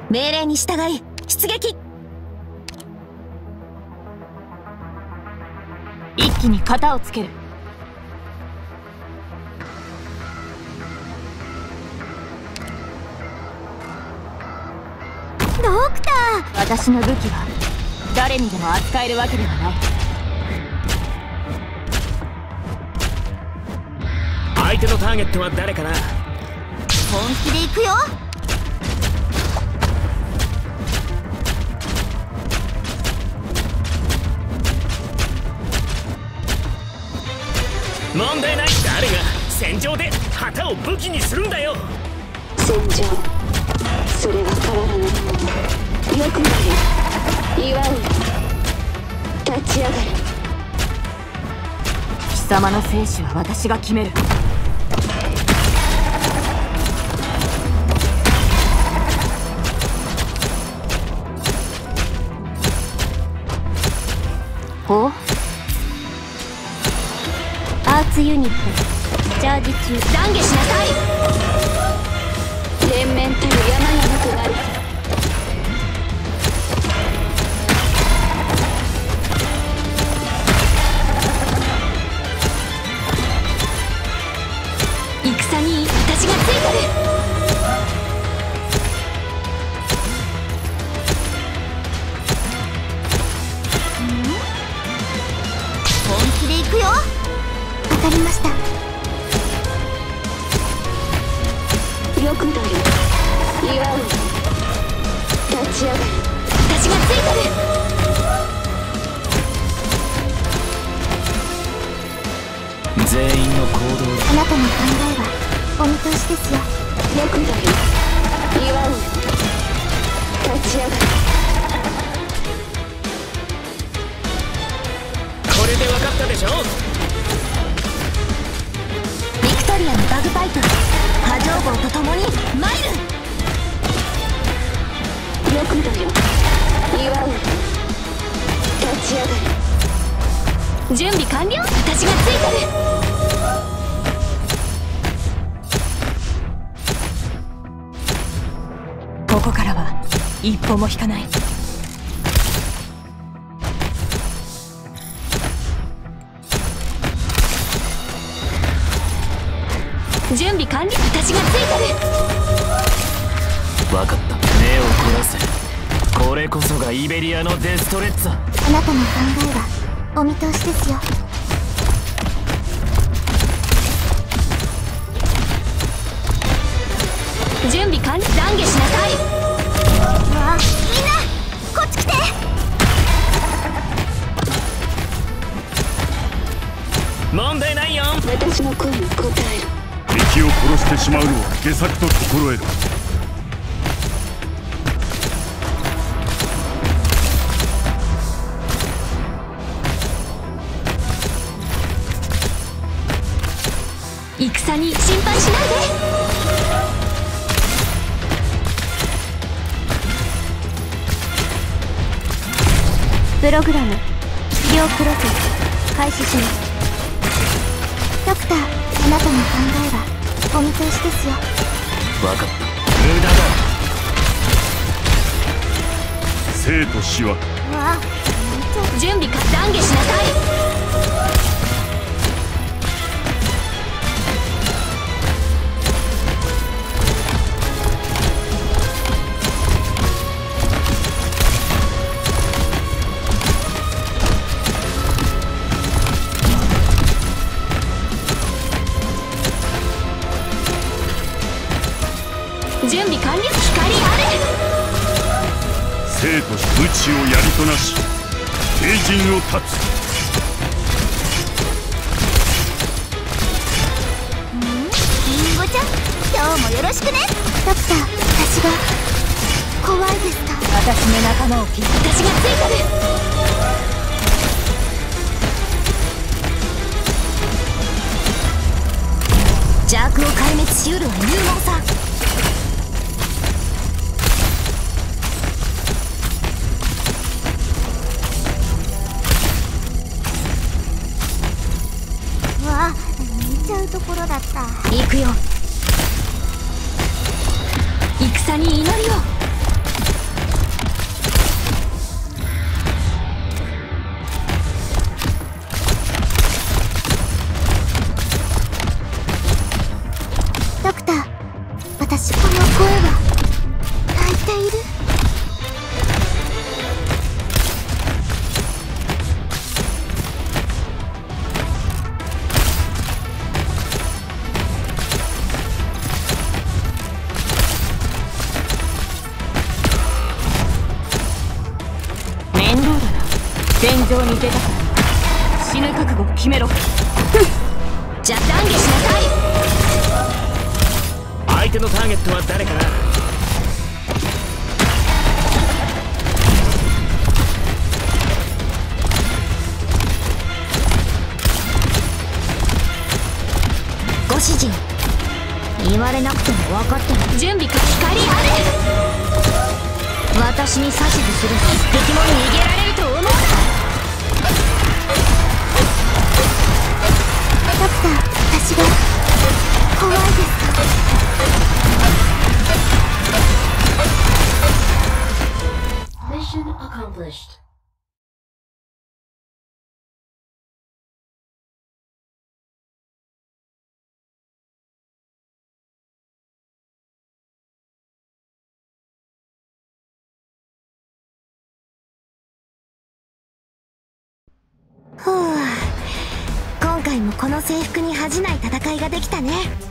命令に従い出撃。 一気に型をつける。 ドクター、 私の武器は誰にでも扱えるわけではない。 相手のターゲットは誰かな。 本気で行くよ。 問題ない。誰が戦場で旗を武器にするんだよ。 戦場、それは変わらない。よくなれ、祝う。立ち上がれ。 貴様の生死は私が決める。 おアーツユニットチャージ中。 懺悔しなさい。 連綿たる山々となる。 戦に私がついてる。本気で行くよ。 わかりました。 よくなれ、祝う。立ち上がれ。 私がついてる。 全員の行動。 あなたの考えはお見通しですよ。 よくなれ、祝う。立ち上がれ。 これで分かったでしょ。 ビクトリアのバグパイプ波状棒と共に参る。 よくなれ、祝う。立ち上がれ。 準備完了。私がついてる。 ここからは一歩も引かない。 準備完了。私がついてる。 分かった。目を凝らせ。これこそがイベリアのデストレッツァ。 あなたの考えはお見通しですよ。 準備完了。懺悔しなさい。わあ、みんなこっち来て。 問題ないよ。 私の声に応えろ。 敵を殺してしまうのは下策と心得る。 戦に心配しないで。 プログラム治療プロセス開始します。ドクター、あなたの考えはお見通しですよ。 分かった。無駄だ。 生と死はわあ、 準備か。懺悔しなさい。準備完了。光あれ。 生と死、無知をやりとなし帝人を断つ。 リンゴちゃん、今日もよろしくね。ドクター、私が怖いですか。 私の仲間を切る。 私がついてる。邪悪を壊滅しうるは入門さ。 わあ、見ちゃうところだった。 行くよ。戦に祈りを。 の声は泣いている。 面倒だな。戦場に出たから死ぬ覚悟を決めろ。 じゃあ懺悔しなさい。 相手のターゲットは誰かな。 ご主人、言われなくても分かってる。準備か。光あれ。私に指図する。敵も逃げられると思うな。 ドクター、私が怖いですか？ Mission accomplished. ふう、今回もこの制服に恥じない戦いができたね。